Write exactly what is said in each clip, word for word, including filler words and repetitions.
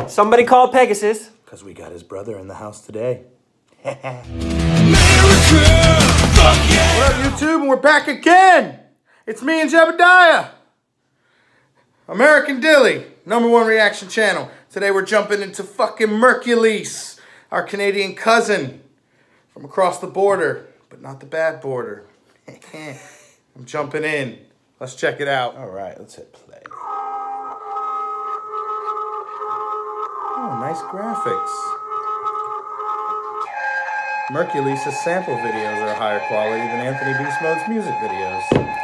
Somebody call Pegasus. Because we got his brother in the house today. What up, YouTube? And we're back again. It's me and Jebediah. American Dilly, number one reaction channel. Today we're jumping into fucking Merkules, our Canadian cousin from across the border, but not the bad border. I'm jumping in. Let's check it out. All right, let's hit play. Oh, nice graphics. Merkules' sample videos are higher quality than Anthony Beast Mode's music videos.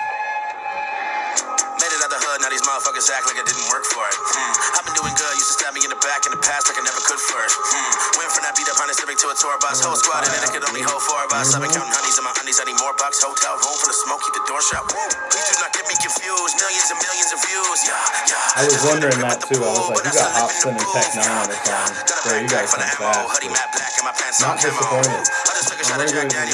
Made it out the hood, now these motherfuckers act like I didn't work for it. Hmm. I've been doing good, used to stab me in the back in the past like I never could first. Hmm. Went from that beat up honey slipping to a tour bus. Whole squad and then I could only hold four of us. I've been counting honeys in my undies, I need more bucks. Hotel room for the smoke, keep the door shut. Please do not get me confused. Millions and millions of views. Yeah, yeah. I was wondering that too. I was like, you got Hopsin and N nine ne on the song. Bro, you guys sound fast. Not disappointed. I'm really good.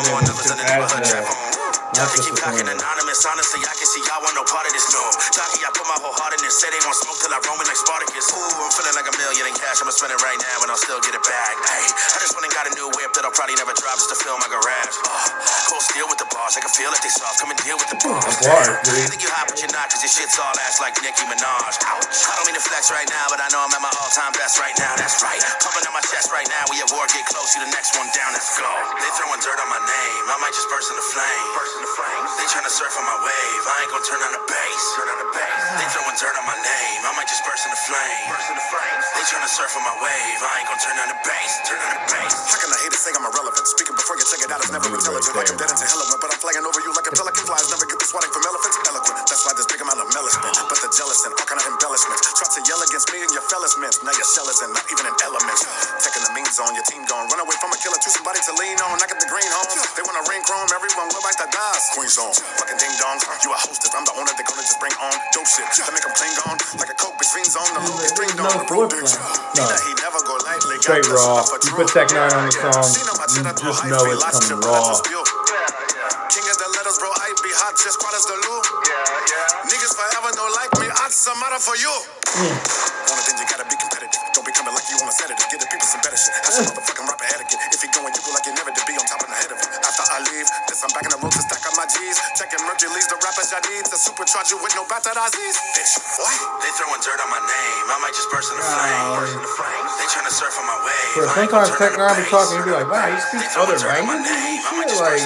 Not disappointed. Anonymous, honestly, I can see y'all want no part of this room. Jockey, I put my whole heart in this. Say they won't smoke till I roam in like Spartacus. Ooh, I'm feeling like a million in cash. I'ma spend it right now, and I'll still get it back. Hey, I just went and got a new whip that I'll probably never drive just to fill my garage. Oh, cold steel with the bars, I can feel it, they soft. Come and deal with the bars. Bar, I think you hot, but you're not, cause your shit's all ass like Nicki Minaj. Ouch. I don't mean to flex right now, but I know I'm at my all-time best right now. That's right. Pumping on my chest right now. We have war, get close, you the next one down. Let's go. They throwing dirt on my name. I might just burst in the flame. Burst in the flames. They trying to surf on my wave. I ain't gonna turn on the bass. Turn on the bass. They throwing dirt on my name. I might just burst in the flame. Burst in the flames. They trying to surf on my wave. I ain't gonna turn on the bass. Turn on the bass. How can I hate it say I'm irrelevant? Speaking before you check it out is never intelligent. Like I'm dead into hell of it, but I'm flying over you like a pelican flies. Never get the swatting from elephants. Eloquent. That's why there's big amount of embellishment. But the jealous and all kind of embellishment. Try to yell against me and your fellas mints. Now your shell isn't not even an element. Taking the mean zone, your team gone. Run away from a killer to somebody to lean on. I get the green home. They wanna ring chrome. Everyone will bite the dice. Queen zone. Fucking ding dong. You a hostess. I'm the owner. They're gonna just bring on dope shit. They make them cling on like a coke bitch fiends on. The low get ringed on. No, no. He never go lightly. Straight raw. You put N nine ne on the song, you just know it's coming raw. King of the letters, bro. I be hot. Just quite as the loo. Yeah, yeah. Niggas forever no like me. I'd some matter for you. Mm. One of them, you gotta be competitive. Don't be coming like you want to set it. Get the people some better shit. That's some motherfucking rapper etiquette. If you going, you go like you never did. Be on top and ahead of it. After I leave, this I'm back in the road to stack up my G's. Checking Merkules, the rappers I need to supercharge you with no battered Aussies. Bitch, what? They throwing dirt on my name. I might just burst in the flame. Burst in the flames. They trying to surf on my wave. Bro, sometimes N nine ne be talking, you'd be like, wow, he speaks other languages. Like,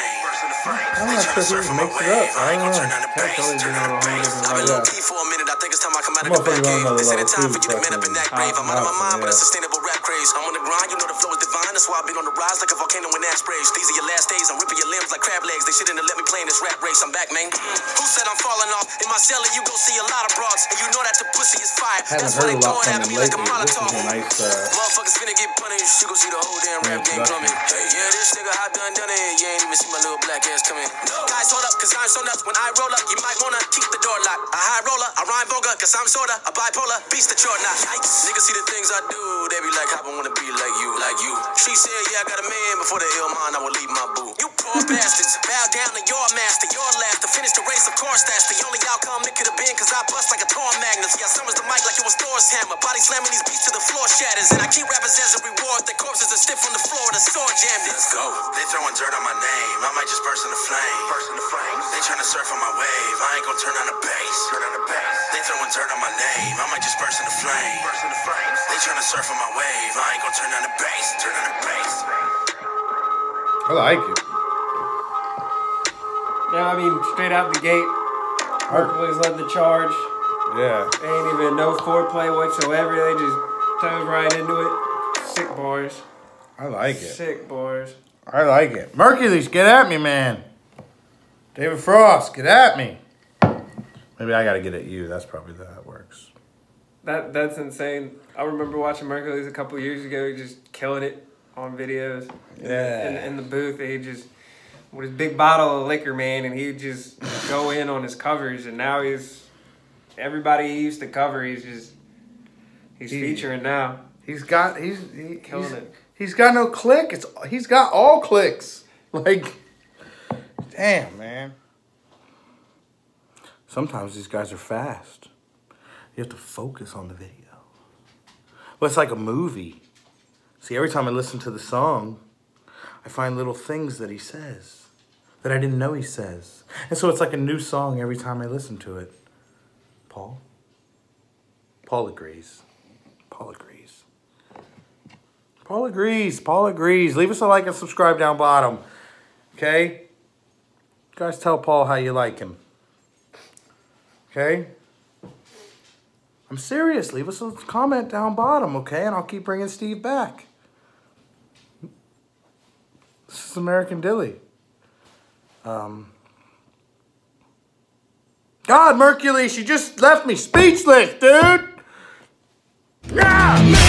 I'm not sure he makes it up. I don't know. Can't totally do it all like that. For a minute, I think it's time I come out of I'm the back gonna game. put This you ain't on a time another for you to man up in that grave. I'm out of my mind, but a sustainable rap craze. I'm on the grind, you know the flow is divine. That's why I've been on the rise like a volcano in ash sprays. These are your last days. I'm ripping your limbs like crab legs. They shouldn't have let me play in this rap race. I'm back, man. Who said I'm falling off? In my cellar, you gon' see a lot of broads, and you know that the pussy is fire. Haven't heard a lot from him lately. This is a nice. Uh, Motherfuckers finna get punished. You gon' see the whole damn rap game coming. Hey, yeah, this nigga hot done done it. You ain't even see my little black ass coming. Guys, hold up, cause I'm so nuts. When I roll up, you might wanna keep the door locked. A high roller, a rhyme vulgar, cause I'm sorta a bipolar beast that you're not. Yikes. Niggas see the things I do, they be like, I wanna be like you, like you. She said, yeah, I got a man before the ill mind, I will leave my boo. You poor bastards, bow down to your master, your last to finish the race, of course, that's the only outcome it could have been, cause I bust like a Thor Magnus. Yeah, summers the mic like it was Thor's hammer, body slamming these beats to the floor shatters, and I keep rappers as a reward, their corpses are stiff on the floor, the sword jammed. Let's go. They throwing dirt on my name, I might just burst in the flame. Burst in the flames. They trying to surf on my wave, I ain't gonna turn on the bass. Turn on the bass. They throwing dirt on my name, I might just burst in the flame. Burst in the flames. They trying to surf on my wave, I ain't gonna turn on the bass. Turn on the bass. I like it. Yeah, I mean, straight out the gate, Merkules led the charge. Yeah. Ain't even no foreplay whatsoever. They just dove right into it. Sick bars. I like it. Sick bars. I like it. Merkules, get at me, man. David Frost, get at me. Maybe I gotta get at you. That's probably how it works. That that's insane. I remember watching Merkules a couple years ago, just killing it on videos. Yeah. In, in, in the booth, he just with his big bottle of liquor, man, and he'd just go in on his covers. And now he's everybody he used to cover. He's just he's he, featuring now. He's got he's he, killing he's, it. He's got no click. It's he's got all clicks. Like, damn, man. Sometimes these guys are fast. You have to focus on the video. Well, it's like a movie. See, every time I listen to the song, I find little things that he says that I didn't know he says. And so it's like a new song every time I listen to it. Paul? Paul agrees. Paul agrees. Paul agrees. Paul agrees. Leave us a like and subscribe down bottom. Okay? You guys tell Paul how you like him. Okay? I'm serious. Leave us a comment down bottom, okay? And I'll keep bringing Steve back. This is American Dilly. Um, God, Merkules, you just left me speechless, dude! Yeah!